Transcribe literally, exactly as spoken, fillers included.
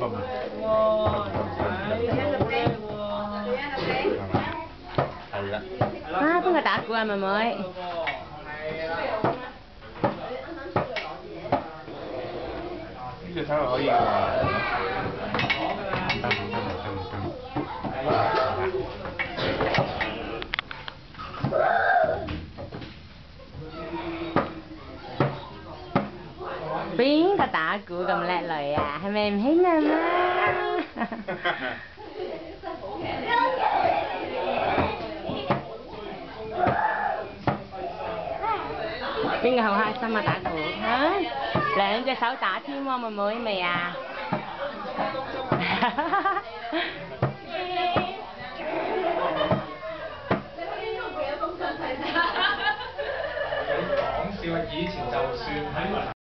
係啦。 啊，邊個打鼓啊，妹妹？ 呢隻睇落可以㗎。得唔得唔得唔得。 邊個打鼓咁叻女啊？係咪唔興人啊？邊個好開心啊？打鼓嚇，兩隻手打添喎，妹妹未啊？ 講笑啊！以前就算喺